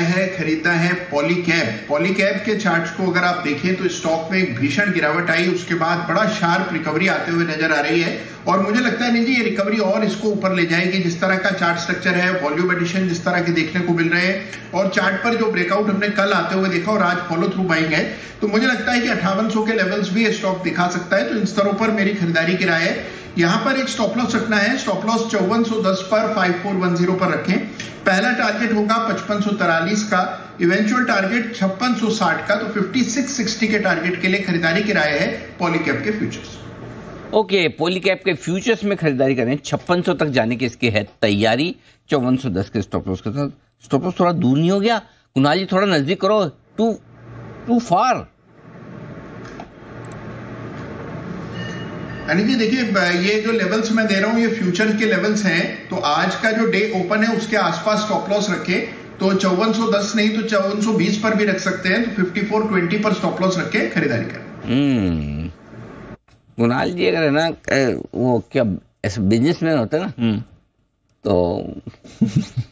है, खरीदा है पॉलीकैब। पॉलीकैब के चार्ट्स को अगर आप देखें तो स्टॉक में एक भीषण गिरावट आई, उसके बाद बड़ा शार्प रिकवरी आते हुए नजर आ रही है और मुझे लगता है नहीं जी ये रिकवरी और इसको ऊपर ले जाएगी। जिस तरह का चार्ट स्ट्रक्चर है, वॉल्यूम एडिशन जिस तरह के देखने को मिल रहे हैं और चार्ट पर जो ब्रेकआउट हमने कल आते हुए देखा और आज फॉलो थ्रू बाइंग है, तो मुझे लगता है कि 5800 के लेवल्स भी ये स्टॉक दिखा सकता है। तो इन स्तरों पर मेरी खरीदारी की राय है। यहां पर एक स्टॉप लॉस रखना है, स्टॉप लॉस 5410 पर 5410 पर रखें। पहला टारगेट होगा 5543 का, इवेंचुअल टारगेट 5660 का। तो 5660 के टारगेट के लिए खरीदारी की राय है पॉलीकैब के फ्यूचर्स। ओके, पॉलीकैब के फ्यूचर्स में खरीदारी करें। 5600 तक जाने की इसकी है तैयारी, 5410 के स्टॉप लॉस के साथ। स्टॉप लॉस थोड़ा दूर नहीं हो गया कुणाल जी? थोड़ा नजदीक करो, टू फार। यानी कि देखिए ये जो लेवल्स मैं दे रहा हूं ये फ्यूचर के लेवल्स हैं, तो आज का जो डे ओपन है उसके आसपास स्टॉप लॉस रखे। तो 5410 नहीं तो 5420 पर भी रख सकते हैं। तो 5420 पर स्टॉप लॉस रखे खरीदारी करें। कुणाल जी अगर है ना वो क्या ऐसे बिजनेसमैन होता है ना तो